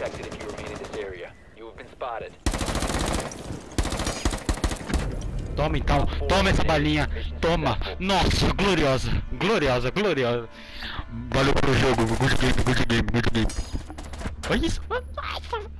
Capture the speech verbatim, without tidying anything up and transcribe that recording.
detected if you remain in this area. You have been spotted. Toma então, toma essa balinha, toma. Nossa, gloriosa, gloriosa, gloriosa. Valeu pelo jogo, good game, good game, good game. Olha isso.